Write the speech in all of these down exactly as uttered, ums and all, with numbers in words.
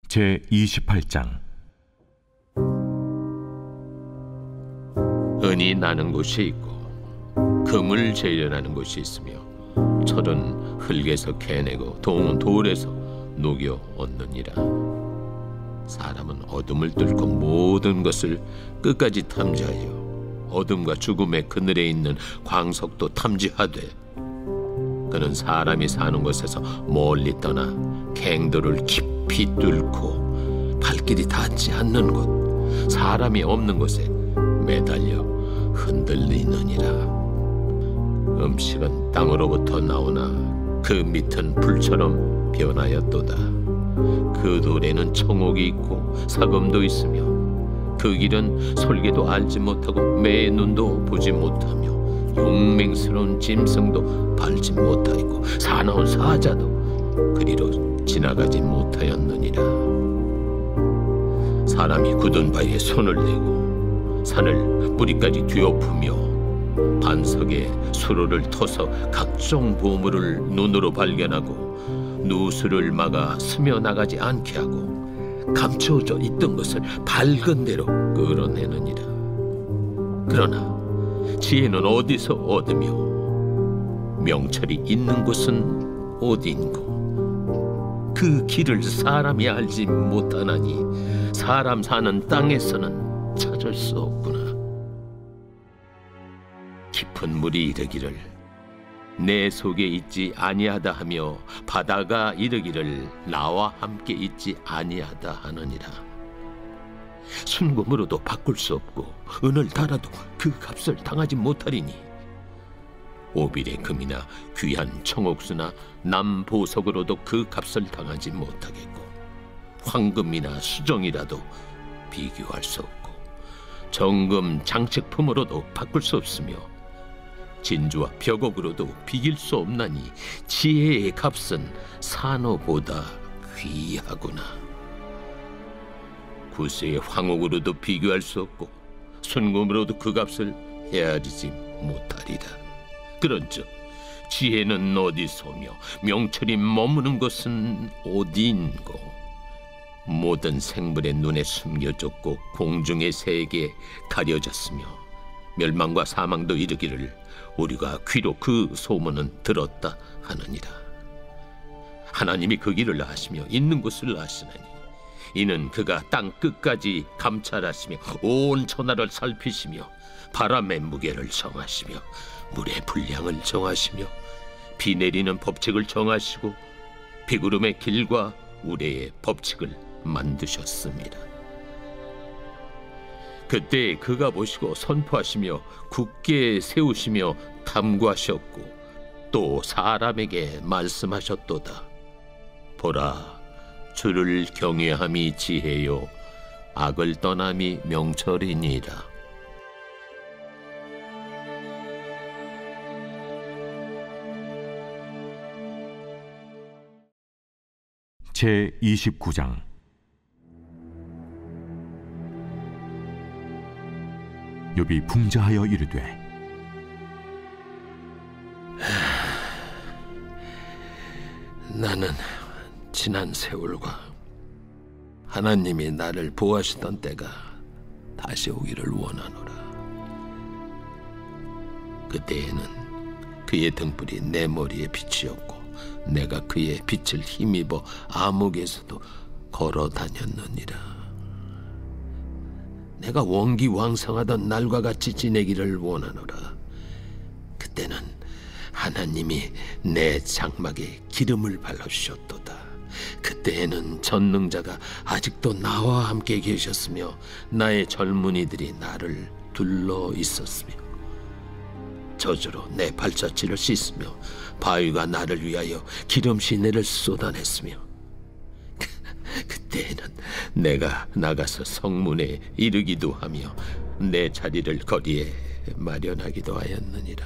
제이십팔 장. 은이 나는 곳이 있고 금을 재련하는 곳이 있으며 철은 흙에서 캐내고 동은 돌에서 녹여 얻느니라. 사람은 어둠을 뚫고 모든 것을 끝까지 탐지하여 어둠과 죽음의 그늘에 있는 광석도 탐지하되 그는 사람이 사는 곳에서 멀리 떠나 갱도를 깊이 뚫고 발길이 닿지 않는 곳 사람이 없는 곳에 매달려 흔들리느니라. 음식은 땅으로부터 나오나 그 밑은 불처럼 변하였도다. 그 돌에는 청옥이 있고 사금도 있으며 그 길은 솔개도 알지 못하고 매의 눈도 보지 못하며 용맹스러운 짐승도 밟지 못하였고 사나운 사자도 그리로 지나가지 못하였느니라. 사람이 굳은 바위에 손을 대고 산을 뿌리까지 뒤엎으며 반석에 수로를 터서 각종 보물을 눈으로 발견하고 누수를 막아 스며나가지 않게 하고 감춰져 있던 것을 밝은 대로 끌어내느니라. 그러나 지혜는 어디서 얻으며 명철이 있는 곳은 어디인고 그 길을 사람이 알지 못하나니 사람 사는 땅에서는 찾을 수 없구나. 깊은 물이 이르기를 내 속에 있지 아니하다 하며 바다가 이르기를 나와 함께 있지 아니하다 하느니라. 순금으로도 바꿀 수 없고 은을 달아도 그 값을 당하지 못하리니 오빌의 금이나 귀한 청옥수나 남보석으로도 그 값을 당하지 못하겠고 황금이나 수정이라도 비교할 수 없고 정금 장식품으로도 바꿀 수 없으며 진주와 벽옥으로도 비길 수 없나니 지혜의 값은 산호보다 귀하구나. 구세의 황옥으로도 비교할 수 없고 순금으로도 그 값을 헤아리지 못하리라. 그런즉 지혜는 어디서며 명철이 머무는 것은 어디인고. 모든 생물의 눈에 숨겨졌고 공중의 새에게 가려졌으며 멸망과 사망도 이르기를 우리가 귀로 그 소문은 들었다 하느니라. 하나님이 그 길을 아시며 있는 곳을 아시나니 이는 그가 땅 끝까지 감찰하시며 온 천하를 살피시며 바람의 무게를 정하시며 물의 분량을 정하시며 비 내리는 법칙을 정하시고 비구름의 길과 우레의 법칙을 만드셨습니다. 그때 그가 보시고 선포하시며 굳게 세우시며 탐구하셨고 또 사람에게 말씀하셨도다. 보라, 주를 경외함이 지혜요 악을 떠남이 명철이니라. 제이십구 장. 욥이 풍자하여 이르되 나는 지난 세월과 하나님이 나를 보호하시던 때가 다시 오기를 원하노라. 그때에는 그의 등불이 내 머리에 빛이었고 내가 그의 빛을 힘입어 암흑에서도 걸어 다녔느니라. 내가 원기왕성하던 날과 같이 지내기를 원하노라. 그때는 하나님이 내 장막에 기름을 발라주셨도다. 그때에는 전능자가 아직도 나와 함께 계셨으며 나의 젊은이들이 나를 둘러 있었으며 저주로 내 발자취를 씻으며 바위가 나를 위하여 기름 시내를 쏟아냈으며 그때에는 내가 나가서 성문에 이르기도 하며 내 자리를 거리에 마련하기도 하였느니라.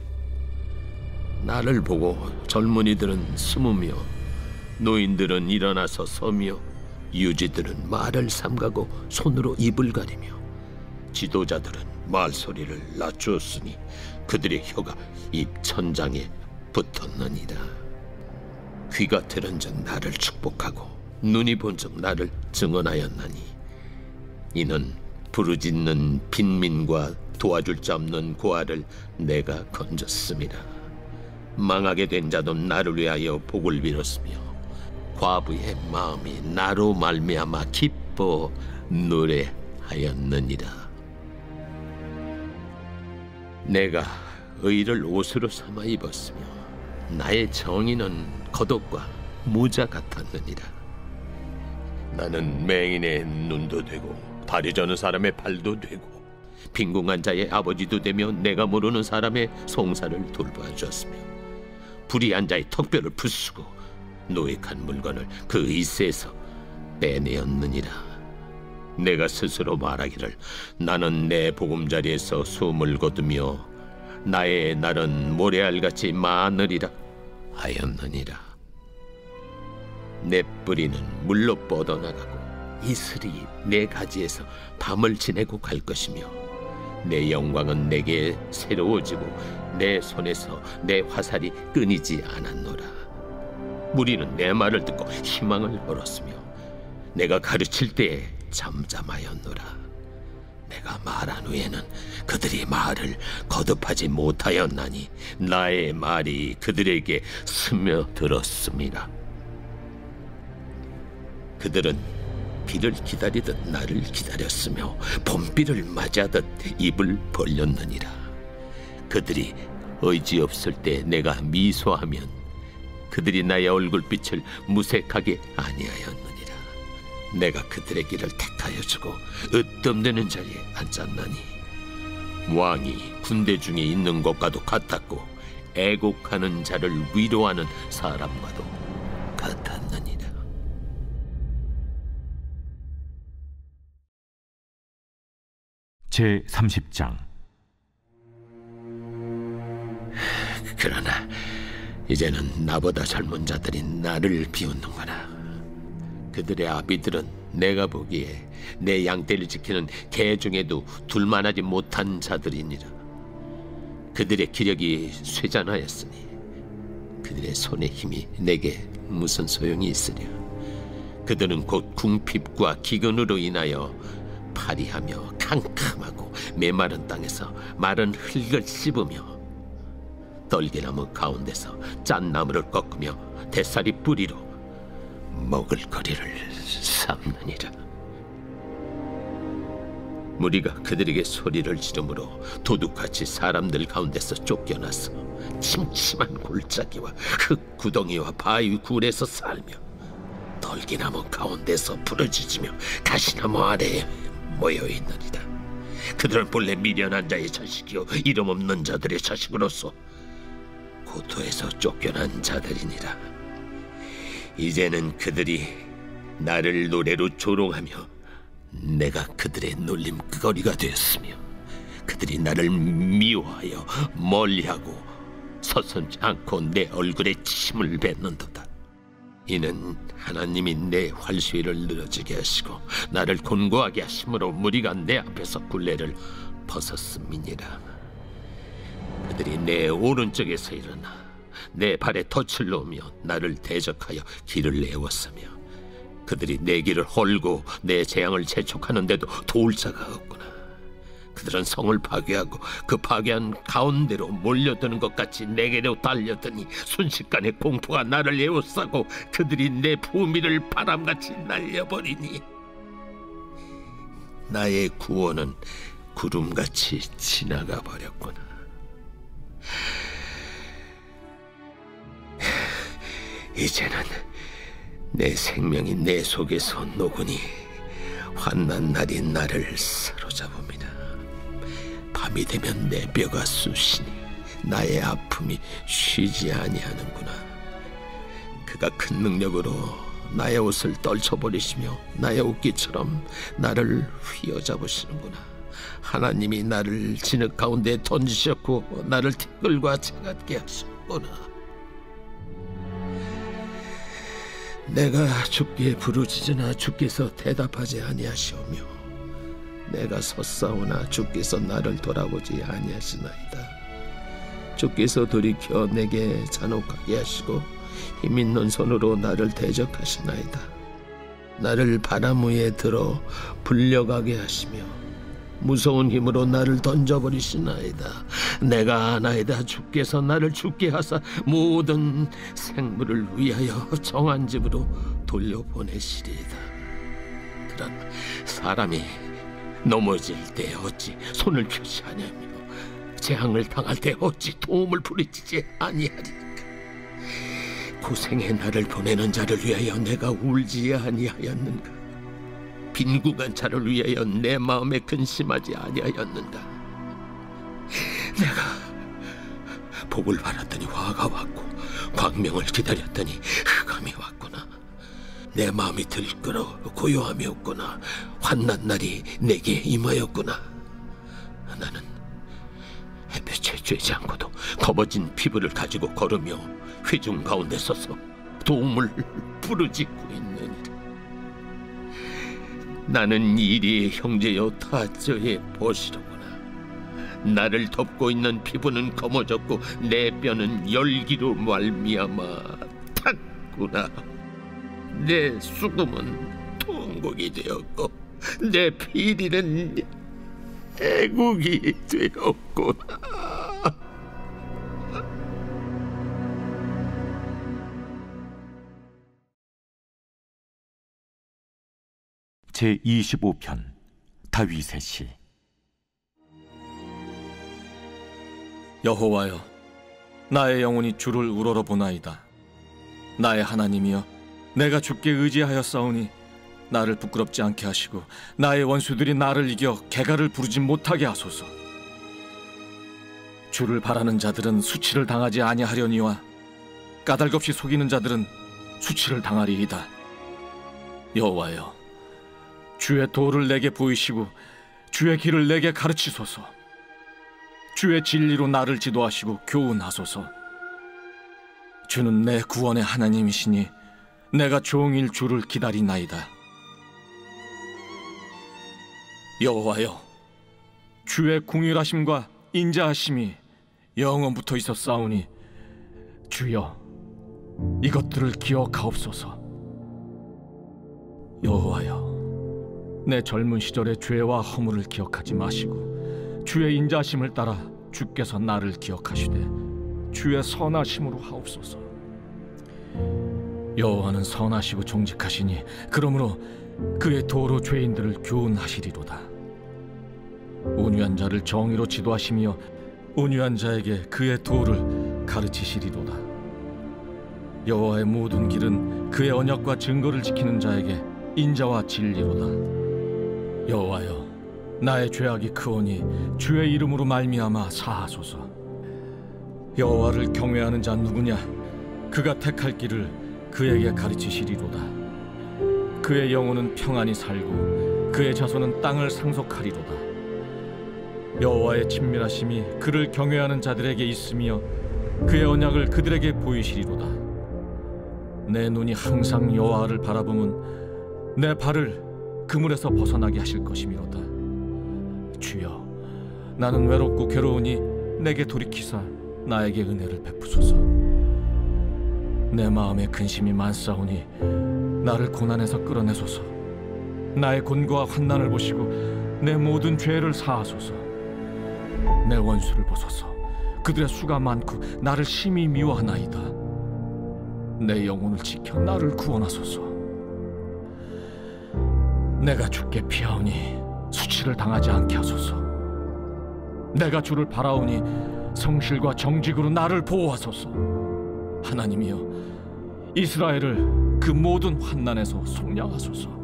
나를 보고 젊은이들은 숨으며 노인들은 일어나서 서며 유지들은 말을 삼가고 손으로 입을 가리며 지도자들은 말소리를 낮추었으니 그들의 혀가 입 천장에 붙었느니라. 귀가 들은즉 나를 축복하고 눈이 본즉 나를 증언하였나니 이는 부르짖는 빈민과 도와줄 자 없는 고아를 내가 건졌습니다. 망하게 된 자도 나를 위하여 복을 빌었으며 과부의 마음이 나로 말미암아 기뻐 노래하였느니라. 내가 의를 옷으로 삼아 입었으며 나의 정의는 겉옷과 모자 같았느니라. 나는 맹인의 눈도 되고 다리 저는 사람의 발도 되고 빈궁한 자의 아버지도 되며 내가 모르는 사람의 송사를 돌봐주었으며 불의한 자의 턱뼈를 부수고 노획한 물건을 그 이새에서 빼내었느니라. 내가 스스로 말하기를 나는 내 보금자리에서 숨을 거두며 나의 날은 모래알같이 많으리라 하였느니라. 내 뿌리는 물로 뻗어나가고 이슬이 내 가지에서 밤을 지내고 갈 것이며 내 영광은 내게 새로워지고 내 손에서 내 화살이 끊이지 않았노라. 무리는 내 말을 듣고 희망을 얻었으며 내가 가르칠 때에 잠잠하였노라. 내가 말한 후에는 그들이 말을 거듭하지 못하였나니 나의 말이 그들에게 스며들었습니다. 그들은 비를 기다리듯 나를 기다렸으며 봄비를 맞이하듯 입을 벌렸느니라. 그들이 의지없을 때 내가 미소하면 그들이 나의 얼굴빛을 무색하게 아니하였느니라. 내가 그들의 길을 택하여 주고 으뜸되는 자리에 앉았나니 왕이 군대 중에 있는 것과도 같았고 애곡하는 자를 위로하는 사람과도 같았느니라. 제삼십 장. 그러나 이제는 나보다 젊은 자들이 나를 비웃는구나. 그들의 아비들은 내가 보기에 내 양떼를 지키는 개 중에도 둘만하지 못한 자들이니라. 그들의 기력이 쇠잔하였으니 그들의 손의 힘이 내게 무슨 소용이 있으랴. 그들은 곧 궁핍과 기근으로 인하여 파리하며 캄캄하고 메마른 땅에서 마른 흙을 씹으며 떨기나무 가운데서 짠 나무를 꺾으며 대사리 뿌리로 먹을 거리를 삼느니라. 무리가 그들에게 소리를 지르므로 도둑같이 사람들 가운데서 쫓겨나서 침침한 골짜기와 흙 구덩이와 바위 굴에서 살며 떨기나무 가운데서 부르짖으며 가시나무 아래에 모여있느니라. 그들은 본래 미련한 자의 자식이요 이름 없는 자들의 자식으로서 고토에서 쫓겨난 자들이니라. 이제는 그들이 나를 노래로 조롱하며 내가 그들의 놀림거리가 되었으며 그들이 나를 미워하여 멀리하고 서슴지 않고 내 얼굴에 침을 뱉는도다. 이는 하나님이 내 활수위를 늘어지게 하시고 나를 곤고하게 하심으로 무리가 내 앞에서 굴레를 벗었음이니라. 그들이 내 오른쪽에서 일어나 내 발에 덫을 놓으며 나를 대적하여 길을 내었으며 그들이 내 길을 헐고 내 재앙을 재촉하는데도 도울 자가 없구나. 그들은 성을 파괴하고 그 파괴한 가운데로 몰려드는 것 같이 내게로 달려드니 순식간에 공포가 나를 에워싸고 그들이 내 부미를 바람같이 날려버리니 나의 구원은 구름같이 지나가 버렸구나. 이제는 내 생명이 내 속에서 녹으니 환난 날이 나를 사로잡습니다. 밤이 되면 내 뼈가 쑤시니 나의 아픔이 쉬지 아니하는구나. 그가 큰 능력으로 나의 옷을 떨쳐버리시며 나의 옷깃처럼 나를 휘어잡으시는구나. 하나님이 나를 진흙 가운데 던지셨고 나를 티끌과 채같게 하셨구나. 내가 주께 부르짖으나 주께서 대답하지 아니하시오며 내가 섰사오나 주께서 나를 돌아보지 아니하시나이다. 주께서 돌이켜 내게 잔혹하게 하시고 힘있는 손으로 나를 대적하시나이다. 나를 바람 위에 들어 불려가게 하시며 무서운 힘으로 나를 던져버리시나이다. 내가 아나이다. 주께서 나를 죽게 하사 모든 생물을 위하여 정한 집으로 돌려보내시리이다. 그러나 사람이 넘어질 때 어찌 손을 펴시하냐며 재앙을 당할 때 어찌 도움을 부르짖지 아니하리까. 고생의 나를 보내는 자를 위하여 내가 울지 아니하였는가? 빈궁한 자를 위하여 내 마음에 근심하지 아니하였는가? 내가 복을 바랐더니 화가 왔고 광명을 기다렸더니 흑암이 왔구나. 내 마음이 들끓어 고요함이 없구나. 환난 날이 내게 임하였구나. 나는 햇볕에 쬐지 않고도 검어진 피부를 가지고 걸으며 회중 가운데 서서 도움을 부르짖고 있느니라. 나는 이리의 형제여 타저의 벗이로구나. 나를 덮고 있는 피부는 검어졌고 내 뼈는 열기로 말미암아 탔구나. 내 수금은 통곡이 되었고 내 피리는 애국이 되었구나. 제이십오 편 다윗의 시. 여호와여, 나의 영혼이 주를 우러러보나이다. 나의 하나님이여, 내가 주께 의지하였사오니 나를 부끄럽지 않게 하시고 나의 원수들이 나를 이겨 개가를 부르지 못하게 하소서. 주를 바라는 자들은 수치를 당하지 아니하려니와 까닭없이 속이는 자들은 수치를 당하리이다. 여호와여, 주의 도를 내게 보이시고 주의 길을 내게 가르치소서. 주의 진리로 나를 지도하시고 교훈하소서. 주는 내 구원의 하나님이시니 내가 종일 주를 기다리나이다. 여호와여, 주의 궁휼하심과 인자하심이 영원부터 있었사오니 주여, 이것들을 기억하옵소서. 여호와여, 내 젊은 시절의 죄와 허물을 기억하지 마시고 주의 인자심을 따라 주께서 나를 기억하시되 주의 선하심으로 하옵소서. 여호와는 선하시고 정직하시니 그러므로 그의 도로 죄인들을 교훈하시리로다. 온유한 자를 정의로 지도하시며 온유한 자에게 그의 도를 가르치시리로다. 여호와의 모든 길은 그의 언약과 증거를 지키는 자에게 인자와 진리로다. 여호와여, 나의 죄악이 크오니 주의 이름으로 말미암아 사하소서. 여호와를 경외하는 자 누구냐? 그가 택할 길을 그에게 가르치시리로다. 그의 영혼은 평안히 살고 그의 자손은 땅을 상속하리로다. 여호와의 친밀하심이 그를 경외하는 자들에게 있으며 그의 언약을 그들에게 보이시리로다. 내 눈이 항상 여호와를 바라보면 내 발을 그물에서 벗어나게 하실 것이미로다. 주여, 나는 외롭고 괴로우니 내게 돌이키사 나에게 은혜를 베푸소서. 내 마음에 근심이 많사오니 나를 고난에서 끌어내소서. 나의 곤고와 환난을 보시고 내 모든 죄를 사하소서. 내 원수를 보소서. 그들의 수가 많고 나를 심히 미워하나이다. 내 영혼을 지켜 나를 구원하소서. 내가 주께 피하오니 수치를 당하지 않게 하소서. 내가 주를 바라오니 성실과 정직으로 나를 보호하소서. 하나님이여, 이스라엘을 그 모든 환난에서 속량하소서.